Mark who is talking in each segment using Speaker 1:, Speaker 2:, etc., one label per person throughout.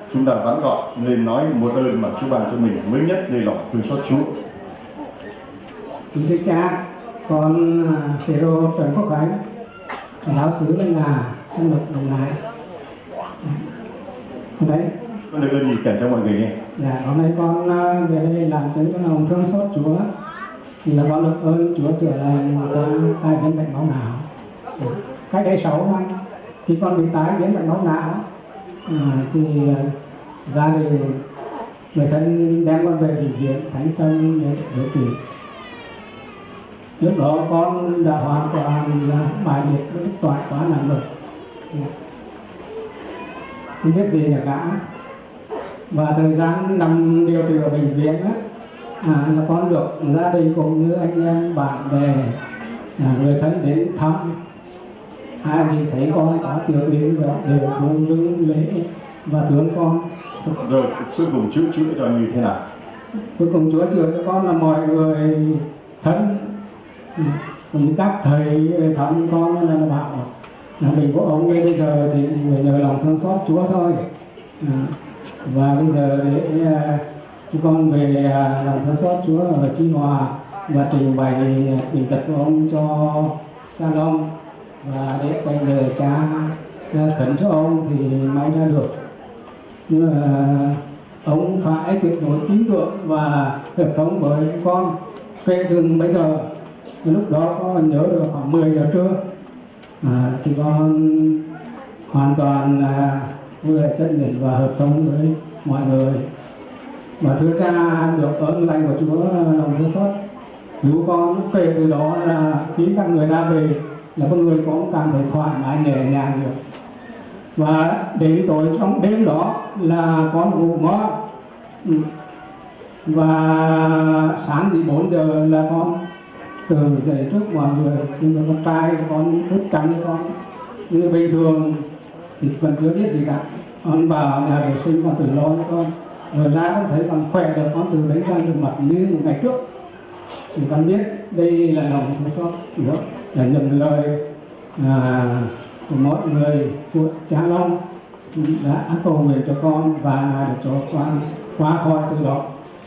Speaker 1: chúng ta vắn gọn nên nói một ơn mà Chúa ban cho mình mới nhất đây lòng thương xót Chúa.
Speaker 2: Kính thưa cha, con Phêrô Trần Quốc Khánh, giáo xứ Lân Nga, Xuân Lộc, Đồng Nai. Đấy.
Speaker 1: Con được ơn gì kể cho mọi người nghe?
Speaker 2: Dạ, hôm nay con về đây làm chứng cái lòng thương xót Chúa, thì là con được ơn Chúa chữa lành qua tai biến bệnh máu não. Cách đây 6 năm, khi con bị tái biến bệnh máu não, thì gia đình người thân đem con về bệnh viện Thánh Tâm để điều trị. Lúc đó con đã hoàn toàn là bài liệt với toàn quá nặng rồi, không biết gì cả. Và thời gian nằm điều trị ở bệnh viện là con được gia đình cũng như anh em bạn bè người thân đến thăm. Ai thì thấy con có tiểu tuyến và đều không dưng lễ và thương con.
Speaker 1: Rồi cuối cùng Chúa chữa cho như thế nào?
Speaker 2: Cuối cùng Chúa chữa cho con là mọi người thân, cũng các thầy thăm con là bảo là mình của ông bây giờ thì nhờ lòng thương xót Chúa thôi. Và bây giờ để chúng con về lòng thương xót Chúa ở Chi Hòa và trình bày bệnh tật của ông cho cha Long, và để quay về cha khẩn cho ông thì may ra được. Nhưng mà ông phải tuyệt đối tin tưởng và hợp thống với con kể từ bây giờ. Lúc đó con nhớ được khoảng 10 giờ trưa thì con hoàn toàn vừa chân định và hợp thống với mọi người. Và thưa cha, được ơn lành của Chúa lòng thương xót cứu con. Kể từ đó là khi các người ra về là con người cũng cảm thấy thoải mái nhẹ nhàng được. Và đến tối trong đêm đó là con ngủ ngon, và sáng thì 4 giờ là con từ dậy trước mọi người. Nhưng mà con trai con thức trắng con như bình thường thì vẫn chưa biết gì cả. Con vào nhà vệ sinh con tự lo cho con, rồi ra con thấy con khỏe được, con từ đấy sang được mặt như một ngày trước. Thì con biết đây là lòng thương xót Chúa để nhận lời của mọi người, của cha Long đã cầu nguyện cho con và để cho con qua khỏi từ đó.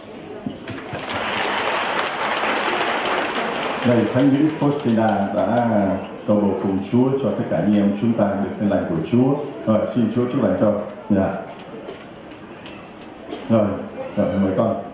Speaker 1: Này, Thánh nữ Faustina đã cầu bầu cùng Chúa cho tất cả anh em chúng ta được ơn lành của Chúa. Rồi, xin Chúa chúc lành cho. Rồi, mời con.